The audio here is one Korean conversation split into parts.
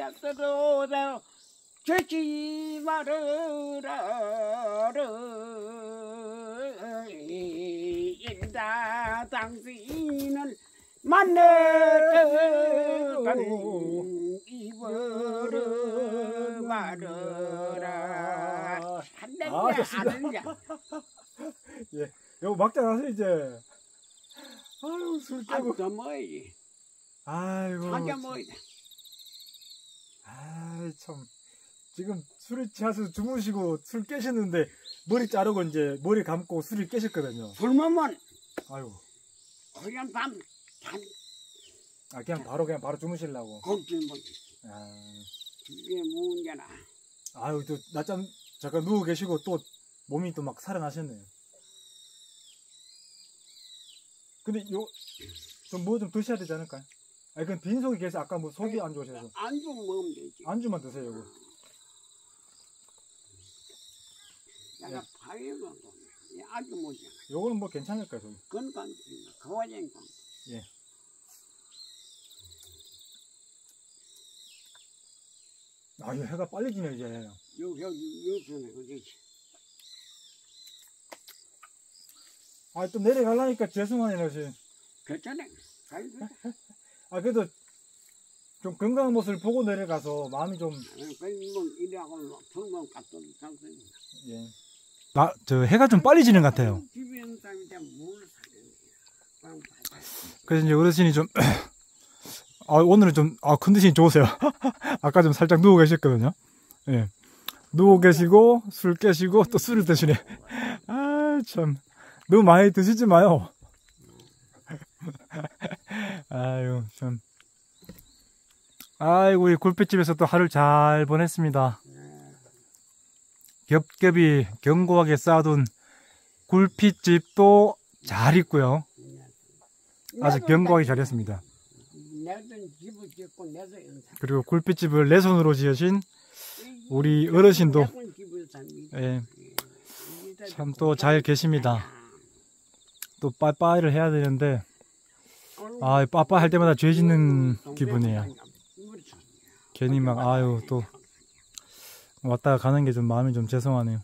자스로다 죄지 말으라 인다 당신은 만나던 이별을 말어라. 좋습니다. 예, 요거 막자 나서 이제. 아유, 술 깨고. 아이고, 더 먹어야지. 아이고. 한잔 먹어야 돼. 아이, 참. 지금 술을 취해서 주무시고 술 깨셨는데 머리 자르고 이제 머리 감고 술을 깨셨거든요. 술 먹으면 아이고. 그냥 밤 잠. 아, 그냥 바로 주무시려고. 걱정 못. 아. 이게 문제나. 아유, 또 낮잠 잠깐 누워 계시고 또 몸이 또 막 살아나셨네요. 근데 요 좀 뭐 좀 드셔야 되지 않을까요? 아니, 그건 빈속에 계셔. 아까 뭐 속이 안 좋으셔서. 안주 먹으면 되지. 안주만 드세요, 이거. 내가 파이면 아주 못이야. 요거는 뭐 괜찮을까요, 좀? 건강, 거와쟁 건. 예. 아, 이거 해가 빨리 지네, 이제. 요즘에 그지. 아, 또 내려가려니까 죄송하네요, 씨. 괜찮아. 아, 그래도 좀 건강한 모습을 보고 내려가서 마음이 좀. 이래하고 불만 갖다 상승. 예. 저 해가 좀 빨리 지는 것 같아요. 집에 있는 사람이 뭘 사는 거야. 그래서 이제 어르신이 좀, 오늘은 좀, 컨디션이 좋으세요. 아까 좀 살짝 누워 계셨거든요. 예. 누워 계시고, 술 깨시고, 또 술을 드시네. 아, 참. 너무 많이 드시지 마요. 아유, 참. 아이고, 우리 굴빛집에서 또 하루를 잘 보냈습니다. 겹겹이 견고하게 쌓아둔 굴빛집도 잘 있고요. 아주 견고하게 잘 했습니다. 그리고 굴빛집을 내 손으로 지으신 우리 어르신도 예, 참 또 잘 계십니다. 또 빠빠이를 해야 되는데 빠빠 할 때마다 죄 짓는 기분이에요. 괜히 막 또 왔다가 가는 게 좀 마음이 좀 죄송하네요.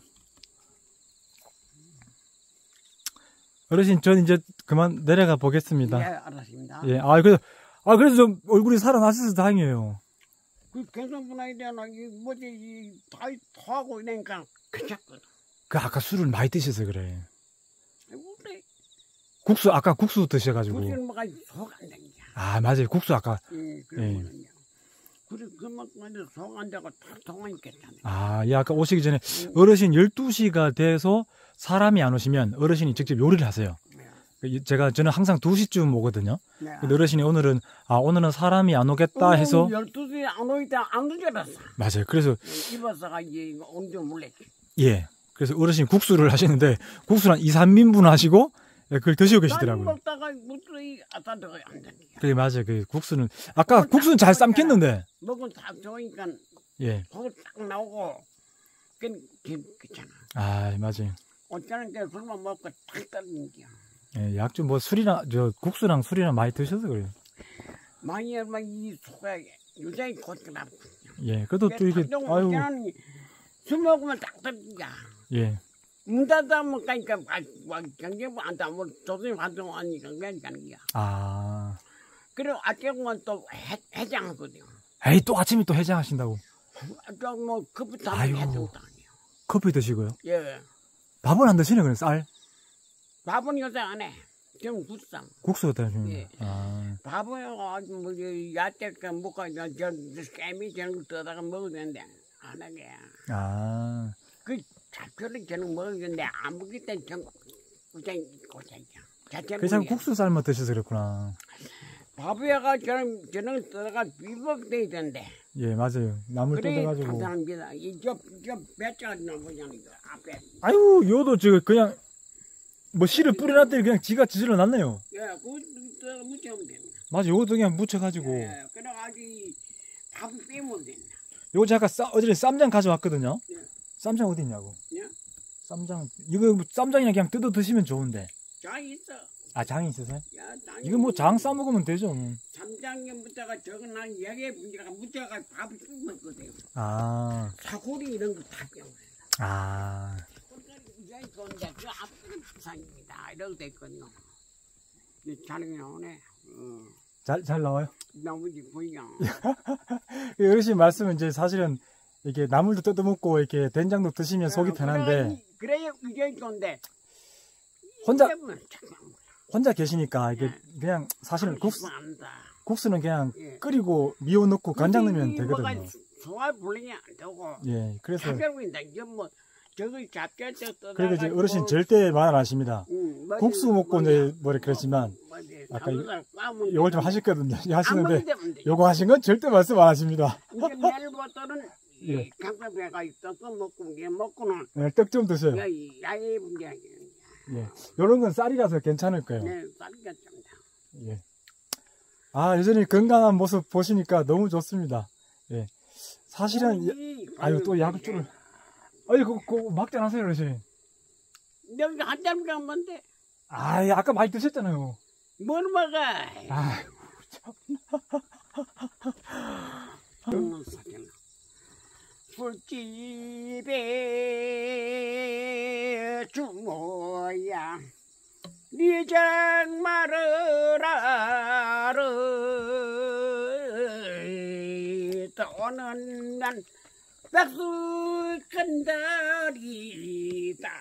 어르신, 전 이제 그만 내려가 보겠습니다. 예, 알았습니다. 예, 그래서 좀 얼굴이 살아나셔서 다행이에요. 그 경상분하게 되나, 다 토하고 이러니까 괜찮거든. 아까 술을 많이 드셔서 그래. 그래. 아까 국수 드셔가지고. 국수는 뭐가 속 안 된다. 맞아요. 국수 아까. 예, 예. 그래, 그만큼 속 안 되고 탁 통하니까 괜찮아. 예, 아까 오시기 전에 어르신 12시가 돼서 사람이 안 오시면 어르신이 직접 요리를 하세요. 저는 항상 2시쯤 오거든요. 네. 근데 어르신이 오늘은 오늘은 사람이 안 오겠다 해서 12시에 안 오겠다 안 오겠어. 맞아요. 그래서 입어서가 이제 온줄 몰랐지. 예. 그래서 어르신이 국수를 하시는데 국수를 한 2, 3인분 하시고 그걸 드시고 계시더라고요. 먹다가 무슨 아따가 안 되니까. 그게 맞아요. 그 국수는 아까 국수는 잘 삶겠는데 먹은 다 좋으니까 예. 고기 딱 나오고 괜찮아. 맞아요. 어쩌는 게 술만 먹고 탁 떨리는 게. 예, 약주 뭐 국수랑 술이랑 많이 드셔서 그래요. 많이 하면 이 속에 유자히 고치라. 예, 그래도 또 이게 술 먹으면 딱 떨리냐. 예. 문 닫으면 가니까 경제부 안 닫으면 조선이 활동하니까 괜찮은 거야. 그리고 아침은 또 해장하거든요. 에이, 또 아침에 또 해장하신다고. 뭐 커피 타면 해장도 아니에요. 커피 드시고요? 예. 밥은 안 드시네, 그래, 쌀? 밥은 요새 안 해. 지금 국상. 국수 드시는 예. 밥은 뭐 야채 먹고 깨미 저런 거 떠다가 먹어야 되는데 안 하게. 그 잡초를 저는 먹었는데 안 먹을 땐 좀 고생이야. 그냥 국수 삶아 드셔서 그렇구나. 밥에가 저는 떠다가 비법돼야 되는데. 예, 맞아요. 나물 떠다가지고. 감사합니다. 저 배짜가 나오잖아요. 앞에. 아유, 요도 지금 그냥 뭐 씨를 뿌려놨더니 그냥 지가 지질러 놨네요. 예, 그거 묻혀면 됩니다. 맞아, 요것도 그냥 묻혀가지고. 예, 그래가지고 밥을 빼면 된다. 요거 제가 어제 쌈장 가져왔거든요. 예. 쌈장 어디 있냐고. 예? 쌈장, 이거 쌈장이랑 그냥 뜯어 드시면 좋은데. 장 있어. 장이 있으세요? 야, 이거 뭐 장 싸먹으면 되죠. 3 3작년부터가 저건 난 여기에 문제가 무자가 밥을 먹거든요. 아. 사고리 이런 거 다 병. 아. 이제 좋은데 그 앞으로 부산입니다. 이러고 됐거든요. 촬영이 나오네. 잘 나와요? 너무 기쁘냐. 어르신 말씀은 이제 사실은 이렇게 나물도 뜯어먹고 이렇게 된장도 드시면 속이 편한데. 그래야 이게 좋은데. 혼자 계시니까 이게 그냥 사실은 국수는 그냥 끓이고 미원 넣고 간장 넣으면 되거든요. 소화 불량이 안 되고. 예, 그래서. 그리고 이제 어르신 절대 말 안 하십니다. 국수 먹고 이제 뭐래 그랬지만 아까 요걸 좀 하셨거든요. 하시는데 요거 하신 건 절대 말씀 안 하십니다. 이제 내일부터는 강사배가 있어서 먹고는 떡 좀 드세요. 야외 분량. 예, 요런 건 쌀이라서 괜찮을 거예요. 네, 쌀이 괜찮다. 예. 아, 여전히 건강한 모습 보시니까 너무 좋습니다. 예. 사실은 아유 또 약주를 아니 그거 막잔 하세요 어르신. 여기 한 잔 먹으면 돼. 아, 아까 많이 드셨잖아요. 뭘 먹어? 아이고 참. 술집에 주모야 네 장말을 알아 또는 난 백수 건달이 다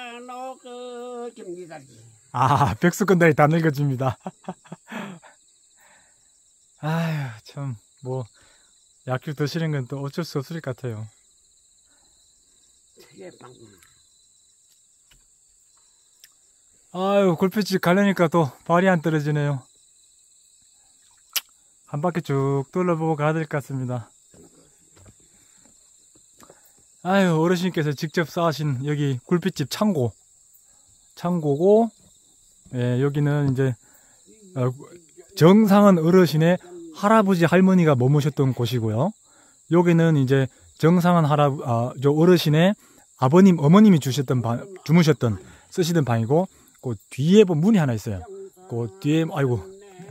녹아집니다. 아, 백수 건달이 다 늙어집니다. 아휴 참 뭐 약주 드시는 건 또 어쩔 수 없을 것 같아요. 아유, 골프집 가려니까 또 발이 안 떨어지네요. 한 바퀴 쭉 둘러보고 가야 될 것 같습니다. 아유, 어르신께서 직접 쌓으신 여기 굴빛집 창고고, 예, 여기는 이제 정상은 어르신의 할아버지 할머니가 머무셨던 곳이고요. 여기는 이제 정상은 저 어르신의 아버님 어머님이 주무셨던 쓰시던 방이고, 그 뒤에 보면 문이 하나 있어요. 그 뒤에 아이고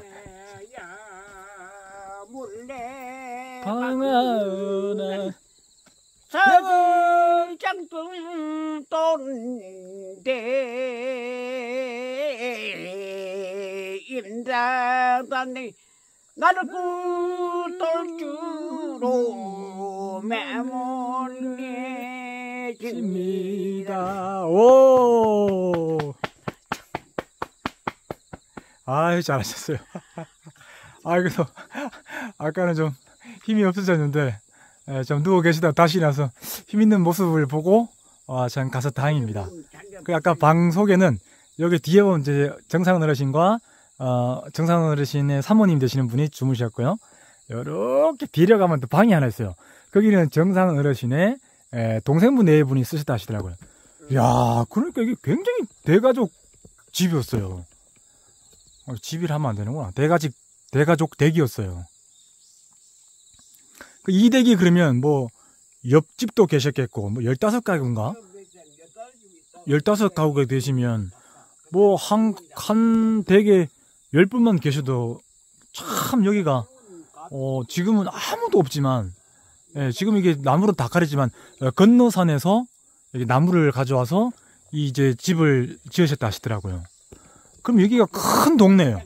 방아나 사장뚱 돈데 인자단이 나를 꿀돌주로 매몰해집니다. 오, 아유 잘하셨어요. 아, 그래서 아까는 좀 힘이 없으셨는데 좀 누워 계시다 다시 나서 힘 있는 모습을 보고 참 가서 다행입니다. 그 아까 방 소개는 여기 뒤에 보면 이제 정상 어르신과 정상 어르신의 사모님 되시는 분이 주무셨고요. 이렇게 뒤로 가면 또 방이 하나 있어요. 거기는 정상 어르신의 동생분 네 분이 쓰셨다 하시더라고요. 이야, 그러니까 이게 굉장히 대가족 집이었어요. 집이라 하면 안 되는구나. 대가족 댁이었어요. 그 이 댁이 그러면 뭐 옆집도 계셨겠고 뭐 15가구인가? 15가구가 되시면 뭐 한 댁에 10분만 계셔도 참 여기가 지금은 아무도 없지만 지금 이게 나무로 다 가리지만 건너산에서 여기 나무를 가져와서 이제 집을 지으셨다 하시더라고요. 그럼 여기가 큰 동네예요.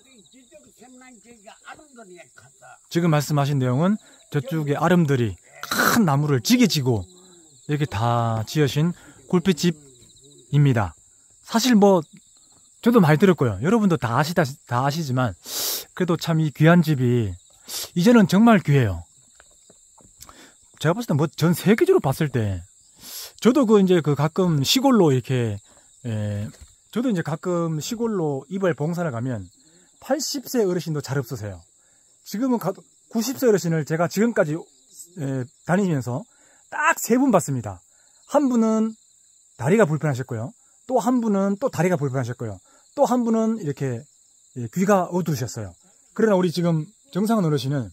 지금 말씀하신 내용은 저쪽에 아름들이 큰 나무를 지게 지고 이렇게 다 지으신 굴빛집입니다. 사실 뭐 저도 많이 들었고요. 여러분도 다 아시지만 그래도 참 이 귀한 집이 이제는 정말 귀해요. 제가 봤을 때 뭐 전 세계적으로 봤을 때 저도 가끔 시골로 이렇게 저도 이제 가끔 시골로 이별 봉사를 가면 80세 어르신도 잘 없으세요. 지금은 90세 어르신을 제가 지금까지 다니면서 딱 3분 봤습니다. 한 분은 다리가 불편하셨고요. 또 한 분은 또 다리가 불편하셨고요. 또 한 분은 이렇게 귀가 어두우셨어요. 그러나 우리 지금 정상은 어르신은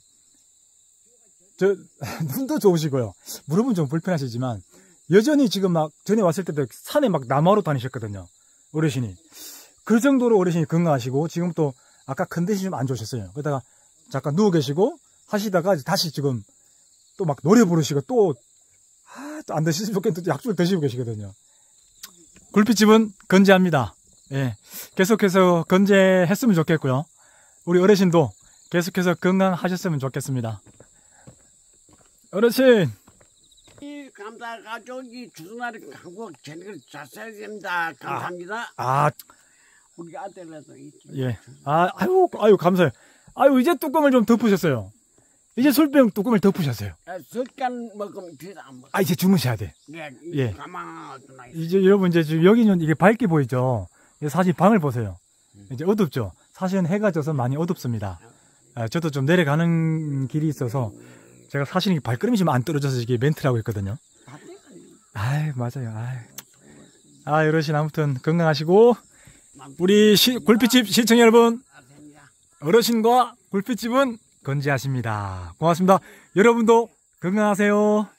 눈도 좋으시고요. 무릎은 좀 불편하시지만 여전히 지금 막 전에 왔을 때도 산에 막 나무하러 다니셨거든요. 어르신이. 그 정도로 어르신이 건강하시고 지금 또 아까 컨디션이 좀 안 좋으셨어요. 그러다가 잠깐 누워 계시고 하시다가 다시 지금 또 막 노래 부르시고 또 안 드시면 좋겠는데 약속을 드시고 계시거든요. 굴빛집은 건재합니다. 예, 계속해서 건재했으면 좋겠고요. 우리 어르신도 계속해서 건강하셨으면 좋겠습니다. 어르신! 이 감사 가족이 주소나를 한국 전역을 잘 써야 됩니다. 감사합니다. 우리 아들라도 있지. 예. 아유, 감사해요. 아유, 이제 뚜껑을 좀 덮으셨어요. 이제 술병 뚜껑을 덮으셨어요. 술잔 먹으면 뒤에서 안 먹어. 이제 주무셔야 돼. 네, 예. 가만히 이제 여러분, 이제 지금 여기는 이게 밝게 보이죠? 사실 방을 보세요. 이제 어둡죠? 사실은 해가 져서 많이 어둡습니다. 저도 좀 내려가는 길이 있어서 제가 사실 발걸음이 좀 안 떨어져서 이게 멘트를 하고 있거든요. 맞아요. 어르신 아무튼 건강하시고, 우리 굴빛집 시청자 여러분, 어르신과 굴빛집은 건재하십니다. 고맙습니다. 여러분도 건강하세요.